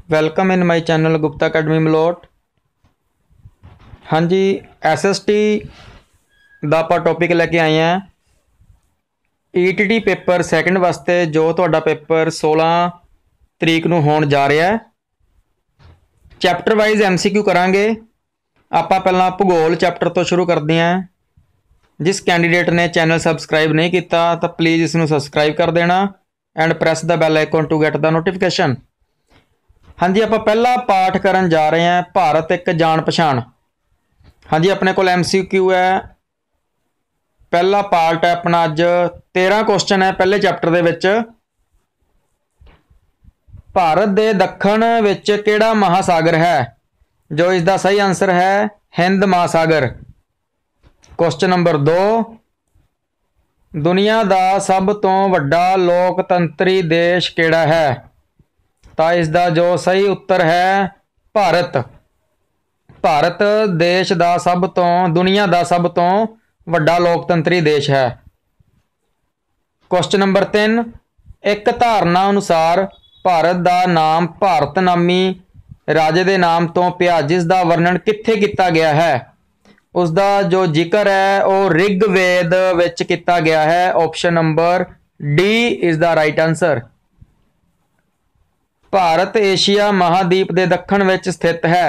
Welcome in my channel Gupta academy Malot. हाँ जी, SST ਦਾ ਆਪਾਂ ਟੌਪਿਕ ਲੈ ਕੇ ਆਏ ਹਾਂ। ETT ਪੇਪਰ ਸੈਕਿੰਡ ਵਾਸਤੇ ਜੋ ਤੁਹਾਡਾ ਪੇਪਰ 16 ਤਰੀਕ ਨੂੰ ਹੋਣ ਜਾ ਰਿਹਾ ਹੈ। ਚੈਪਟਰ ਵਾਈਜ਼ MCQ ਕਰਾਂਗੇ। ਆਪਾਂ ਪਹਿਲਾਂ ਭੂਗੋਲ ਚੈਪਟਰ ਤੋਂ ਸ਼ੁਰੂ ਕਰਦੇ ਹਾਂ। जिस कैंडीडेट ने चैनल सबसक्राइब नहीं किया तो प्लीज़ इसनूं सबसक्राइब कर देना and press the bell icon to get the notification. हाँ जी, आप पहला पाठ करन जा रहे हैं, भारत एक जान पछाण। हाँ जी, अपने को MCQ है। पहला पार्ट है अपना, अज 13 क्वेश्चन है पहले चैप्टर दे विच। भारत दे दक्षिण विच किहड़ा महासागर है? जो इसका सही आंसर है हिंद महासागर। क्वेश्चन नंबर 2, दुनिया का सब तो वड्डा लोकतंत्री देश किहड़ा है? तो इसका जो सही उत्तर है भारत। भारत देश का सब तो दुनिया का सब तो वड्डा लोकतंत्री देश है। क्वेश्चन नंबर 3, एक धारणा अनुसार भारत का नाम भारत नामी राजे के नाम तो पिया, जिसका वर्णन कित्थे किया गया है? उसका जो जिक्र है वह ऋग्वेद विच किया गया है। Option number D is the right answer. Bharat Asia महाद्वीप के दक्षिण विच स्थित है।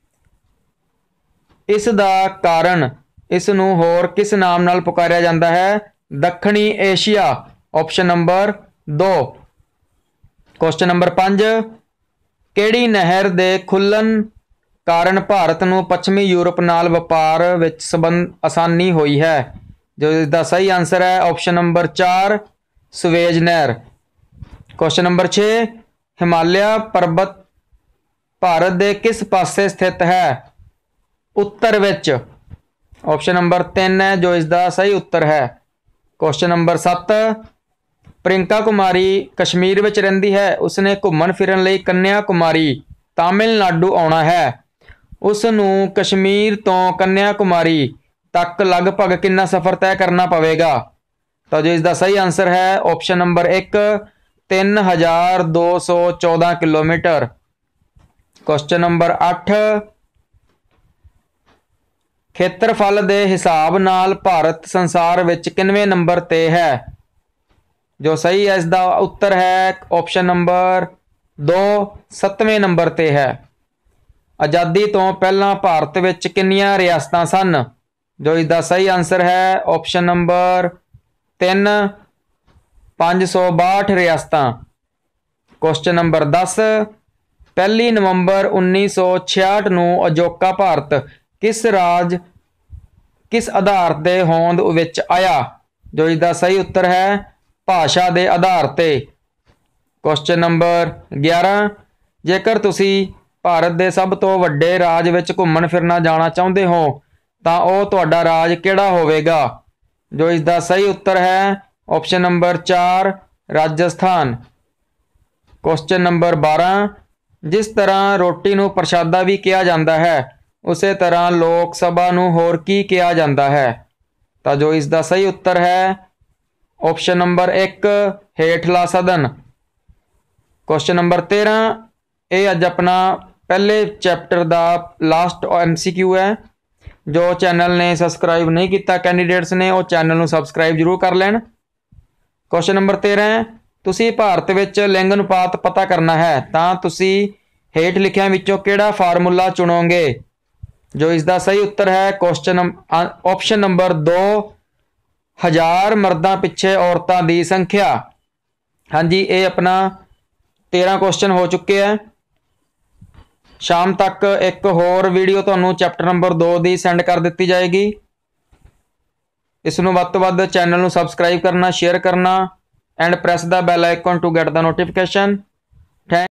इसका कारण इसनूं होर किस नाम नाल पुकारिया जाता है? दक्षिणी Asia. Option number 2। Question number 5, किहड़ी नहर दे खुल्लण कारण भारत नूं पश्चिमी यूरोप नाल व्यापार विच संबंध आसानी हुई है? जो इसका सही आंसर है ऑप्शन नंबर 4, सुवेज नहर। क्वेश्चन नंबर 6, हिमालय पर्वत भारत दे किस पासे स्थित है? उत्तर विच। ऑप्शन नंबर 3 है जो इसका सही उत्तर है। क्वेश्चन नंबर 7, प्रियंका कुमारी कश्मीर विच रहिंदी है, उसने घूमन फिरन लई कन्या कुमारी तमिलनाडु आउणा है। उसनूं कश्मीर तो कन्या कुमारी तक लगभग कितना सफ़र तय करना पवेगा? तो जो इसका सही आंसर है option number 1, 3214 kilometre. Question number 8, खेत्रफल के हिसाब नाल भारत संसार विच किनवें नंबर ते है? जो सही है इसका उत्तर है ऑप्शन नंबर 2, 7वें नंबर ते है। आज़ादी तो पहला भारत विच कितनियां रियासतां सन? जो इसका सही आंसर है ऑप्शन नंबर 3, 562 रियासतां। क्वेश्चन नंबर 10, 1 नवंबर 1966 नूं अजोका भारत किस आधार ते होंद विच आया? जो इसका सही उत्तर है भाषा के आधार ते। क्वेश्चन नंबर 11, जेकर तुसी भारत के सब तो वड्डे राज विच घूमन फिरना जाना चाहते हो तो वह तुहाडा राज किहड़ा होवेगा? जो इसका सही उत्तर है option number 4, Rajasthan. Question number 12, जिस तरह रोटी नूं प्रशादा भी कहा जाता है उस तरह लोक सभा नूं होर की कहा जाता है? तो जो इसका सही उत्तर है ऑप्शन नंबर 1, हेठला सदन। क्वेश्चन नंबर 13, ये अज अपना पहले चैप्टर का लास्ट MCQ है। जो चैनल ने सबसक्राइब नहीं किया कैंडीडेट्स ने वो चैनल को सबसक्राइब जरूर कर लैन। क्वेश्चन नंबर 13, तुसी भारत विच लिंग अनुपात पता करना है तो तुसी हेठ लिखियां विचों किहड़ा फार्मूला चुनोगे? जो इसका सही उत्तर है ऑप्शन नंबर 2, 1000 मर्दां पिछे औरतां दी संख्या। हाँ जी, ये अपना 13 क्वेश्चन हो चुके हैं। शाम तक एक होर वीडियो तुहानूं चैप्टर नंबर 2 की सेंड कर दी जाएगी। इसनूं वध तों वध चैनल नूं सबसक्राइब करना, शेयर करना and press the bell icon to get the notification.